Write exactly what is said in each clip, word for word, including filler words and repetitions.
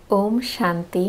ओम शांति।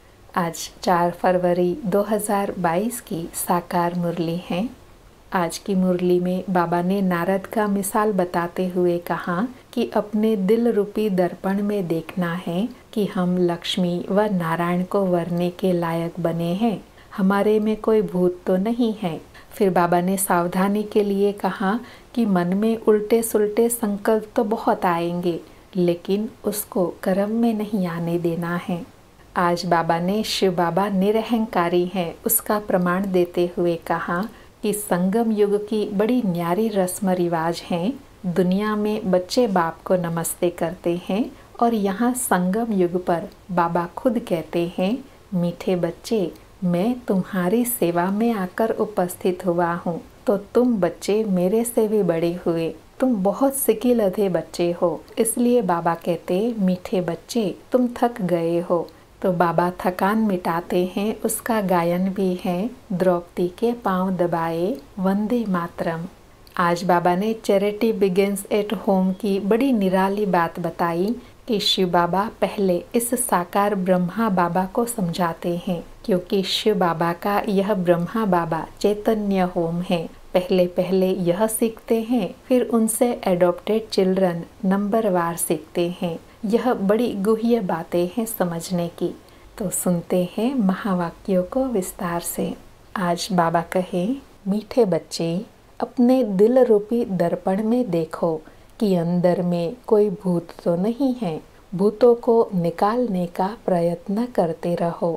आज चार फरवरी दो हज़ार बाईस की साकार मुरली है। आज की मुरली में बाबा ने नारद का मिसाल बताते हुए कहा कि अपने दिल रूपी दर्पण में देखना है कि हम लक्ष्मी व नारायण को वरने के लायक बने हैं, हमारे में कोई भूत तो नहीं है। फिर बाबा ने सावधानी के लिए कहा कि मन में उल्टे सुल्टे संकल्प तो बहुत आएंगे, लेकिन उसको कर्म में नहीं आने देना है। आज बाबा ने शिव बाबा निरहंकारी हैं उसका प्रमाण देते हुए कहा कि संगम युग की बड़ी न्यारी रस्म रिवाज हैं। दुनिया में बच्चे बाप को नमस्ते करते हैं और यहाँ संगम युग पर बाबा खुद कहते हैं, मीठे बच्चे, मैं तुम्हारी सेवा में आकर उपस्थित हुआ हूँ, तो तुम बच्चे मेरे से भी बड़े हुए, तुम बहुत सिकी लधे बच्चे हो, इसलिए बाबा कहते मीठे बच्चे तुम थक गए हो। तो बाबा थकान मिटाते हैं, उसका गायन भी है, द्रौपदी के पांव दबाए वंदे मातरम। आज बाबा ने चैरिटी बिगिंस एट होम की बड़ी निराली बात बताई कि शिव बाबा पहले इस साकार ब्रह्मा बाबा को समझाते हैं, क्योंकि शिव बाबा का यह ब्रह्मा बाबा चैतन्य होम है। पहले पहले यह सीखते हैं, फिर उनसे एडॉप्टेड चिल्ड्रन नंबरवार सीखते हैं। यह बड़ी गुह्य बातें हैं समझने की। तो सुनते हैं महावाक्यों को विस्तार से। आज बाबा कहे, मीठे बच्चे, अपने दिल रूपी दर्पण में देखो कि अंदर में कोई भूत तो नहीं है। भूतों को निकालने का प्रयत्न करते रहो।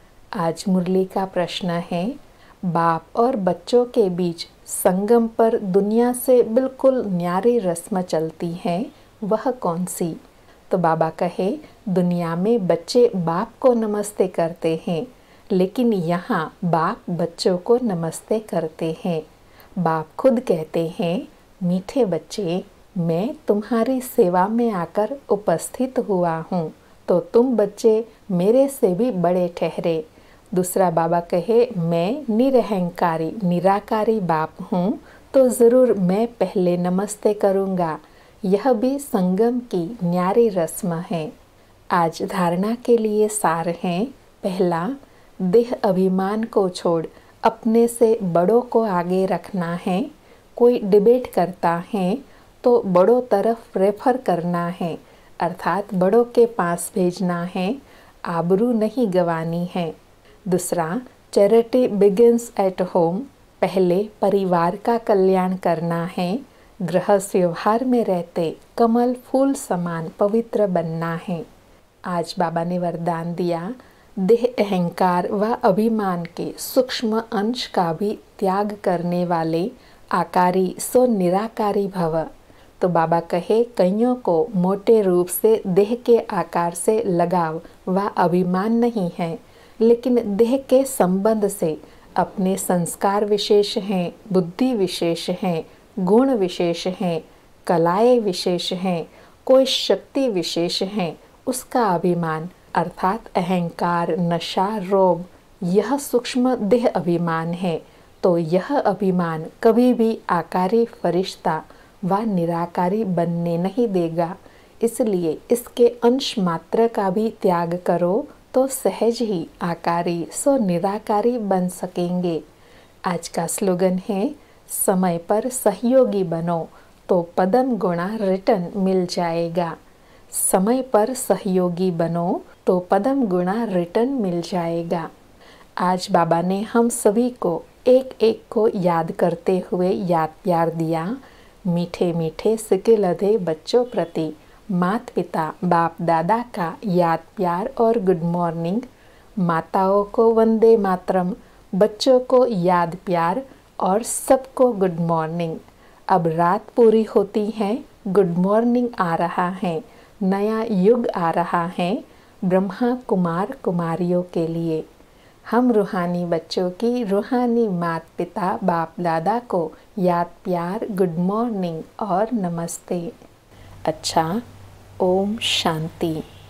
आज मुरली का प्रश्न है, बाप और बच्चों के बीच संगम पर दुनिया से बिल्कुल न्यारी रस्म चलती है, वह कौन सी? तो बाबा कहे, दुनिया में बच्चे बाप को नमस्ते करते हैं, लेकिन यहाँ बाप बच्चों को नमस्ते करते हैं। बाप खुद कहते हैं, मीठे बच्चे, मैं तुम्हारी सेवा में आकर उपस्थित हुआ हूँ, तो तुम बच्चे मेरे से भी बड़े ठहरे। दूसरा बाबा कहे, मैं निरहंकारी निराकारी बाप हूँ, तो ज़रूर मैं पहले नमस्ते करूँगा। यह भी संगम की न्यारी रस्म है। आज धारणा के लिए सार हैं। पहला, देह अभिमान को छोड़ अपने से बड़ों को आगे रखना है। कोई डिबेट करता है तो बड़ों तरफ रेफर करना है, अर्थात बड़ों के पास भेजना है, आबरू नहीं गंवानी है। दूसरा, चैरिटी बिगिंस एट होम, पहले परिवार का कल्याण करना है। गृहस्थ व्यवहार में रहते कमल फूल समान पवित्र बनना है। आज बाबा ने वरदान दिया, देह अहंकार व अभिमान के सूक्ष्म अंश का भी त्याग करने वाले आकारी सो निराकारी भव। तो बाबा कहे, कईयों को मोटे रूप से देह के आकार से लगाव व अभिमान नहीं है, लेकिन देह के संबंध से अपने संस्कार विशेष हैं, बुद्धि विशेष हैं, गुण विशेष हैं, कलाएं विशेष हैं, कोई शक्ति विशेष हैं, उसका अभिमान अर्थात अहंकार, नशा, रोग, यह सूक्ष्म देह अभिमान है। तो यह अभिमान कभी भी आकारी फरिश्ता व निराकारी बनने नहीं देगा। इसलिए इसके अंश मात्र का भी त्याग करो, तो सहज ही आकारी सो निराकारी बन सकेंगे। आज का स्लोगन है, समय पर सहयोगी बनो तो पदम गुणा रिटर्न मिल जाएगा। समय पर सहयोगी बनो तो पदम गुणा रिटर्न मिल जाएगा। आज बाबा ने हम सभी को एक एक को याद करते हुए याद प्यार दिया। मीठे मीठे सिके लधे बच्चों प्रति माता पिता बाप दादा का याद प्यार और गुड मॉर्निंग। माताओं को वंदे मातरम, बच्चों को याद प्यार और सबको गुड मॉर्निंग। अब रात पूरी होती है, गुड मॉर्निंग आ रहा है, नया युग आ रहा है ब्रह्मा कुमार कुमारियों के लिए। हम रूहानी बच्चों की रूहानी माता पिता बाप दादा को याद प्यार, गुड मॉर्निंग और नमस्ते। अच्छा, ओम शांति।